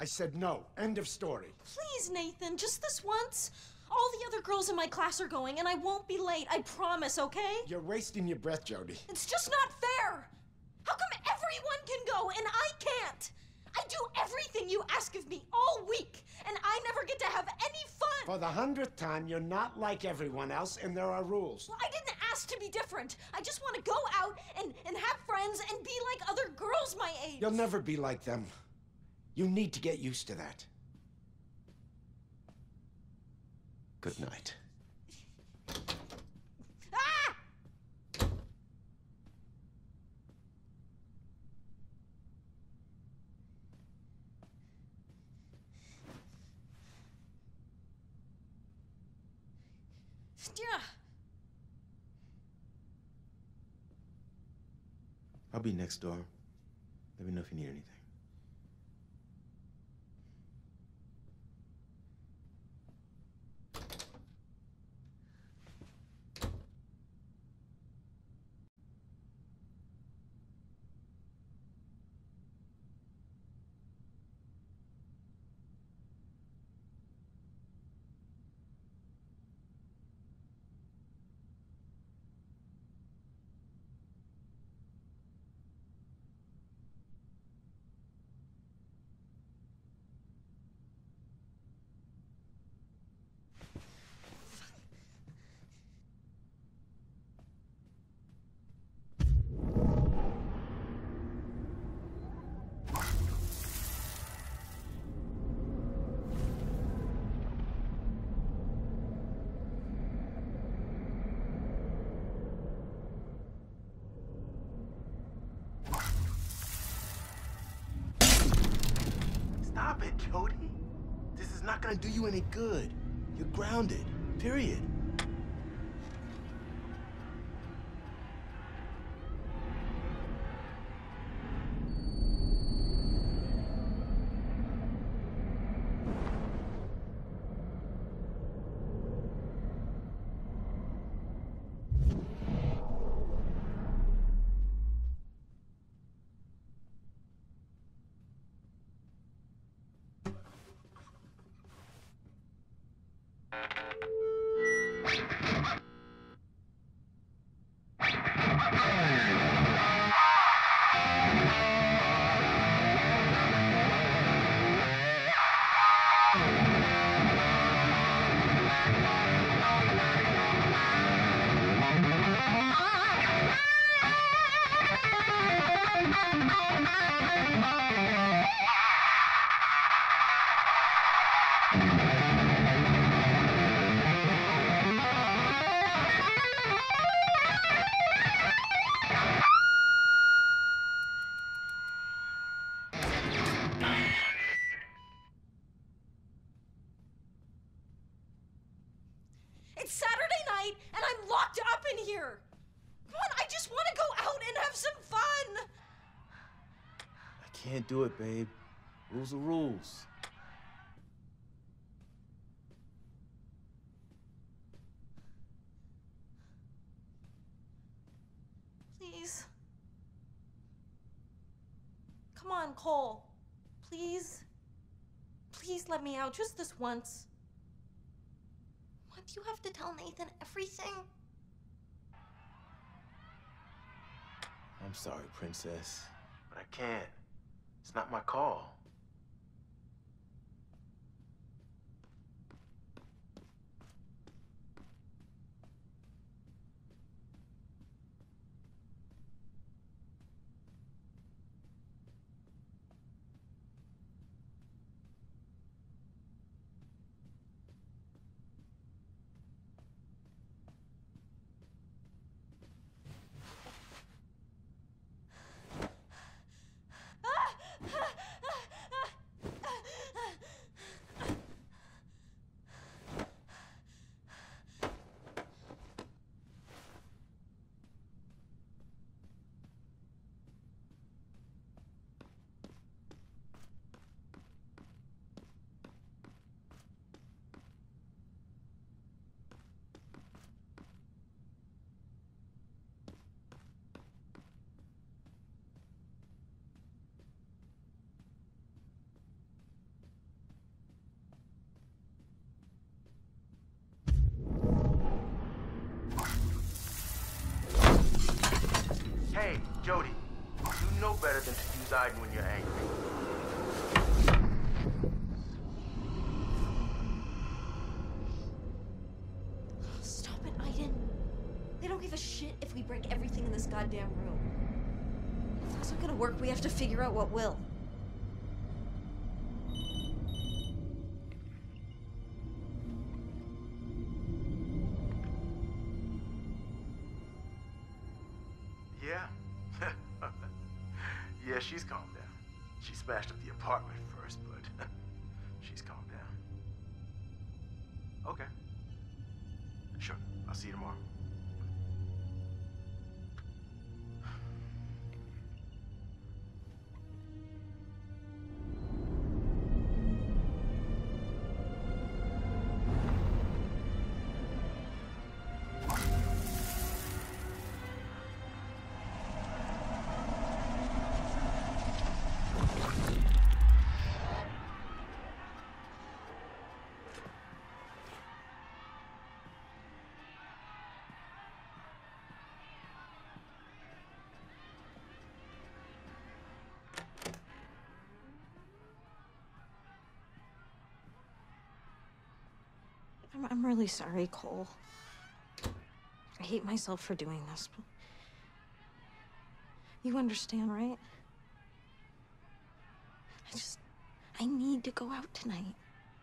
I said no. End of story. Please, Nathan, just this once. All the other girls in my class are going, and I won't be late. I promise, okay? You're wasting your breath, Jodie. It's just not fair. How come everyone can go and I can't? I do everything you ask of me all week, and I never get to have any fun. For the 100th time, you're not like everyone else, and there are rules. Well, I didn't ask to be different. I just want to go out and have friends and be like other girls my age. You'll never be like them. You need to get used to that. Good night. Ah! Yeah. I'll be next door. Let me know if you need anything. Stop it, Jodie. This is not gonna do you any good. You're grounded, period. It's Saturday night, and I'm locked up in here. Come on, I just want to go out and have some fun. I can't do it, babe. Rules are rules. Please. Come on, Cole. Please. Please let me out just this once. What, do you have to tell Nathan everything? I'm sorry, princess. But I can't. It's not my call. Jodie, you know better than to use Aiden when you're angry. Stop it, Aiden. They don't give a shit if we break everything in this goddamn room. If that's not gonna work, we have to figure out what will. Yeah? Yeah, she's calmed down. She smashed up the apartment first, but she's calmed down. Okay. Sure, I'll see you tomorrow. I'm really sorry, Cole. I hate myself for doing this, but you understand, right? I need to go out tonight.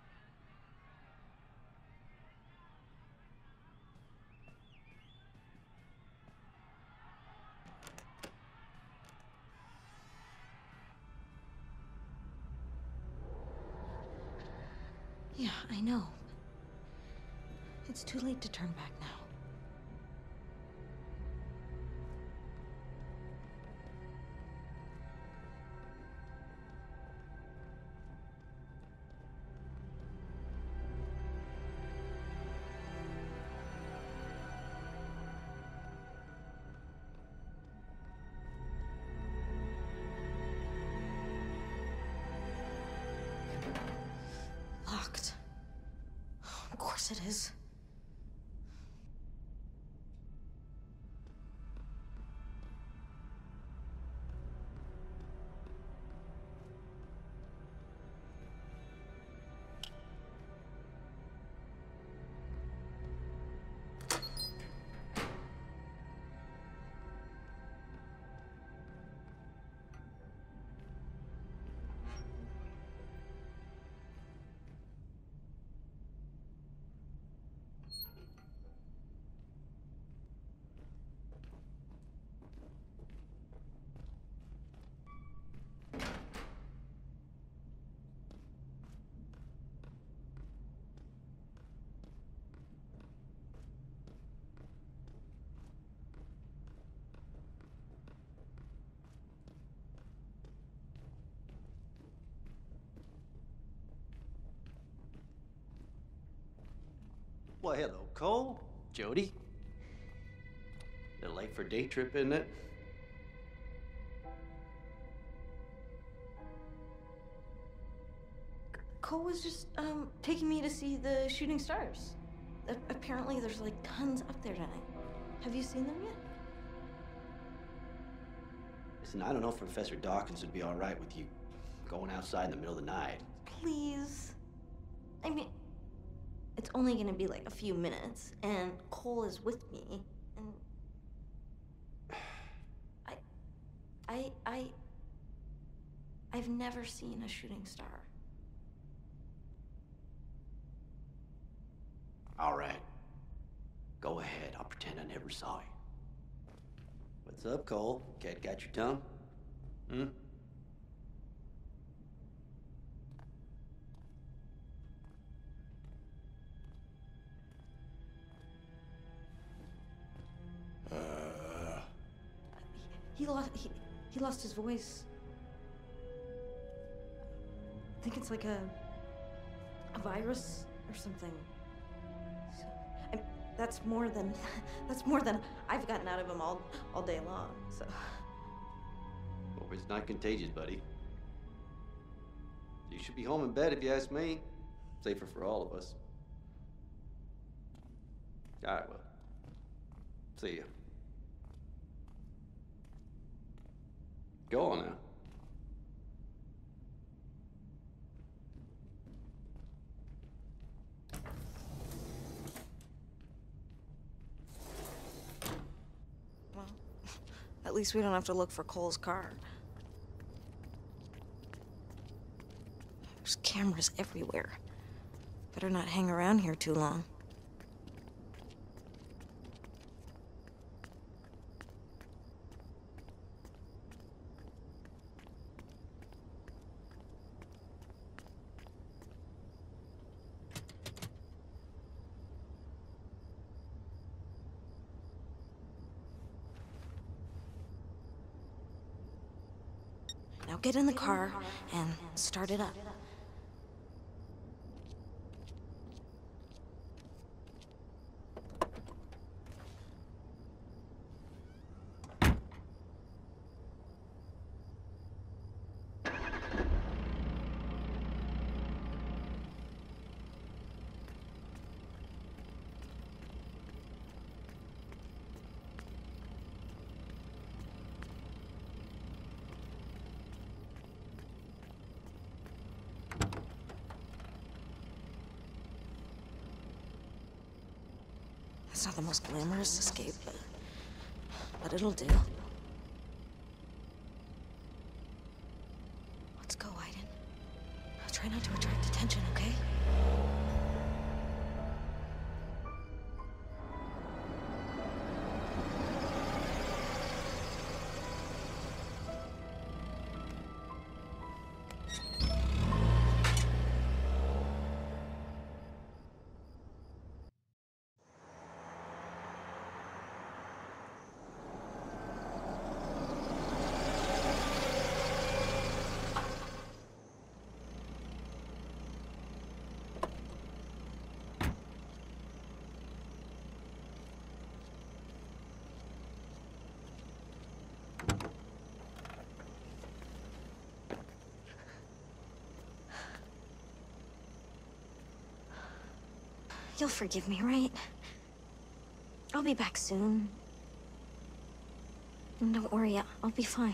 Yeah, I know. It's too late to turn back now. Locked. Of course it is. Well, hello, Cole. Jodie. A little late for a day trip, isn't it? Cole was just, taking me to see the shooting stars. Apparently there's, like, tons up there tonight. Have you seen them yet? Listen, I don't know if Professor Dawkins would be all right with you going outside in the middle of the night. Please. I mean, it's only gonna be like a few minutes, and Cole is with me, and I've never seen a shooting star. All right. Go ahead. I'll pretend I never saw you. What's up, Cole? Cat got your tongue? Hmm? He lost his voice. I think it's like a virus or something. So, that's more than I've gotten out of him all day long. So. Well, it's not contagious, buddy. You should be home in bed if you ask me. Safer for all of us. All right, well. See ya. Go on now. Well, at least we don't have to look for Cole's car. There's cameras everywhere. Better not hang around here too long. Now get in the car and start it up. It's not the most glamorous escape, but it'll do. Let's go, Aiden. Try not to attract attention, okay? You'll forgive me, right? I'll be back soon. And don't worry, I'll be fine.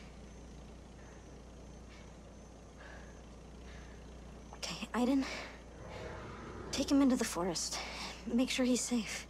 Okay, Aiden, take him into the forest. Make sure he's safe.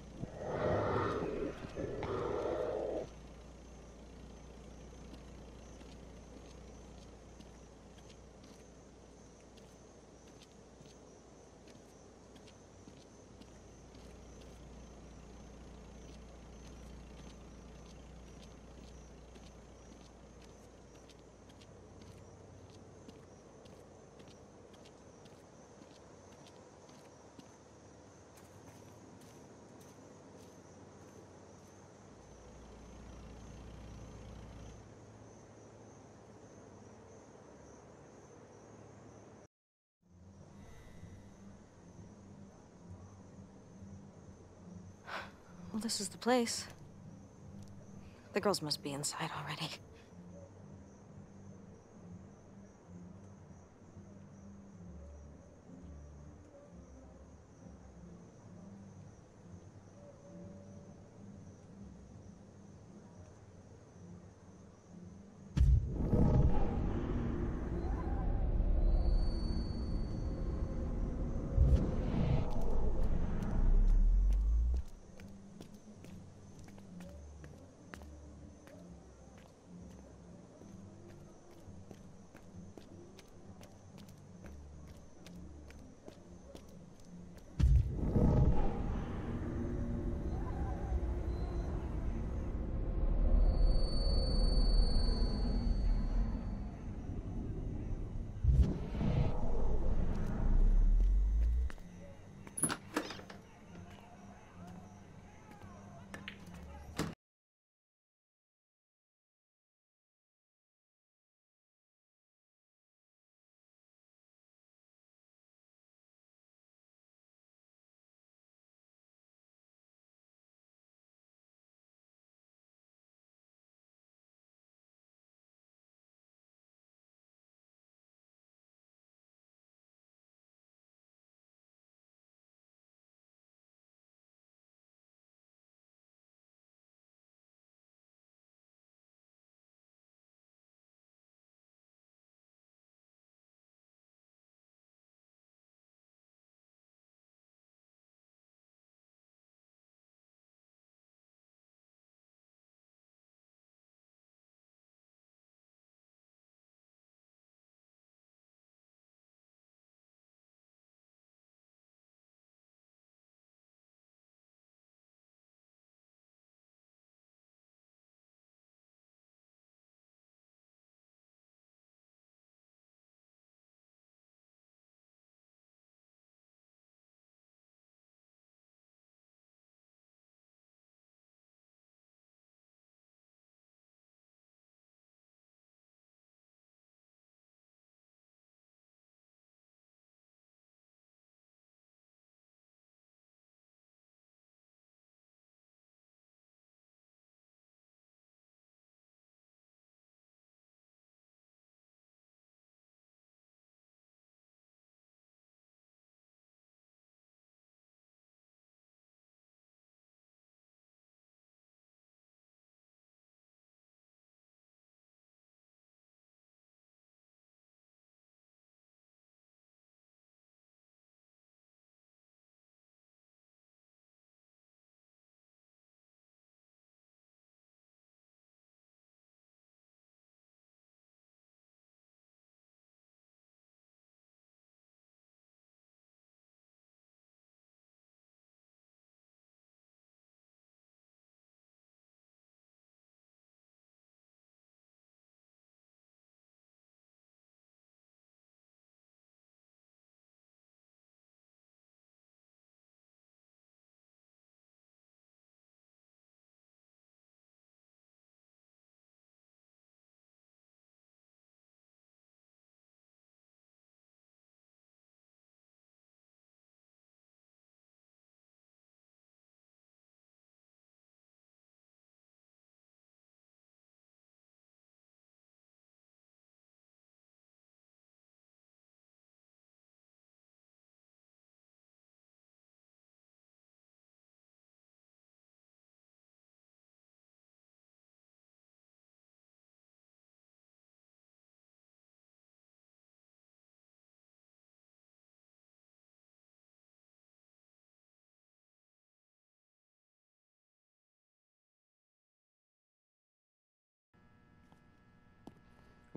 Well, this is the place. The girls must be inside already.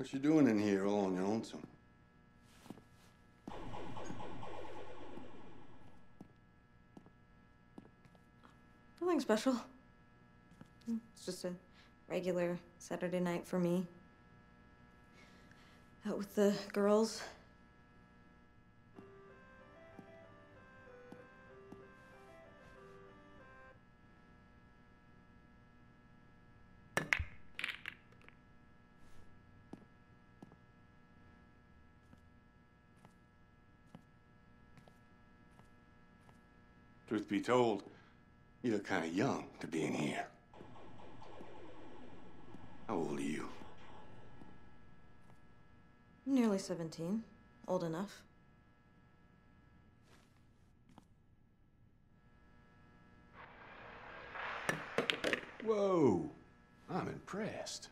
What you doing in here all on your own? Nothing special. It's just a regular Saturday night for me. Out with the girls. Truth be told, you look kind of young to be in here. How old are you? I'm nearly 17. Old enough. Whoa, I'm impressed.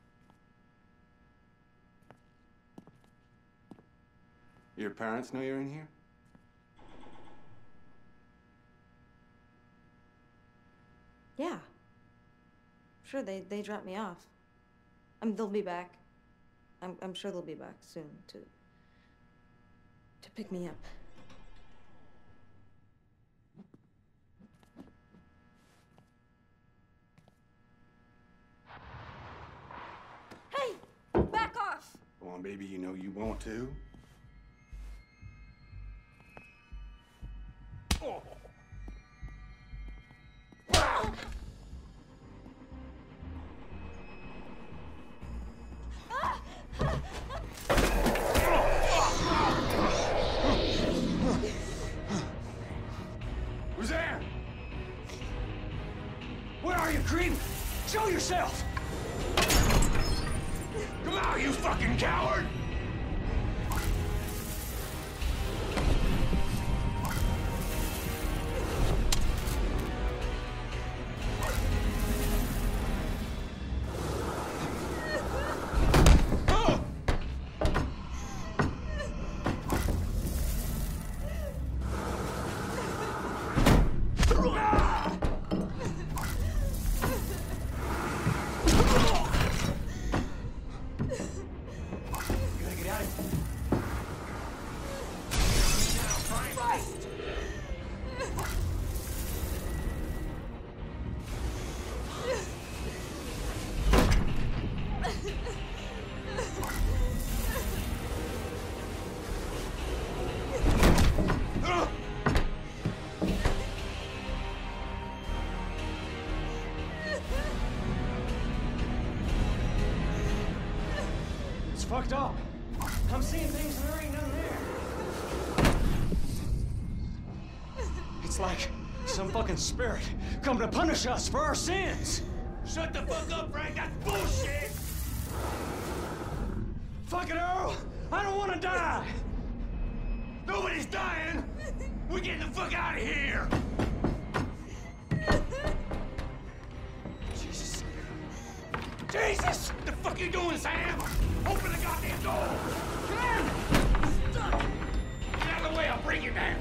Your parents know you're in here? Yeah. Sure, they dropped me off. They'll be back. I'm sure they'll be back soon to pick me up. Hey! Back off! Come on, baby, you know you want to. Oh. Who's there? Where are you, creep? Show yourself! Come out, you fucking coward! Fucked up. I'm seeing things there ain't none there. It's like some fucking spirit come to punish us for our sins. Shut the fuck up, Frank. That's bullshit. Fuck it, Earl. I don't want to die. Nobody's dying. We're getting the fuck out of here. Jesus. Jesus! What the fuck you doing, Sam? Open the goddamn door! Ken! Get out of the way, I'll bring you down!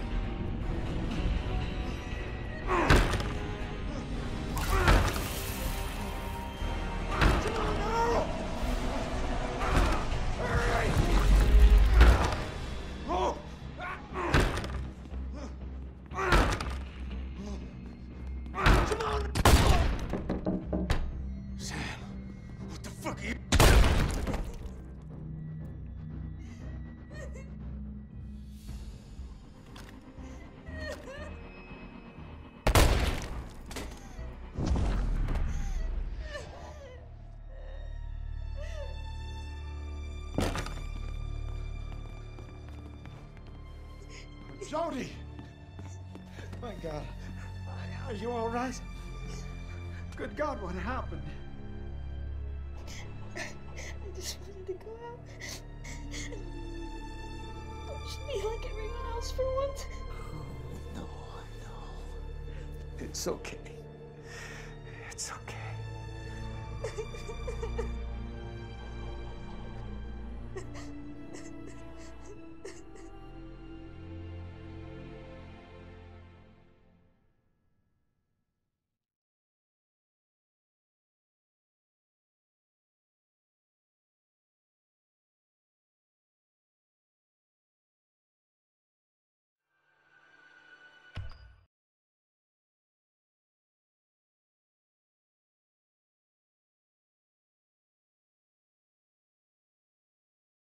Jodie! My God. Are you all right? Good God, what happened? I just wanted to go out. Just be like everyone else for once. No, no. It's okay. It's okay.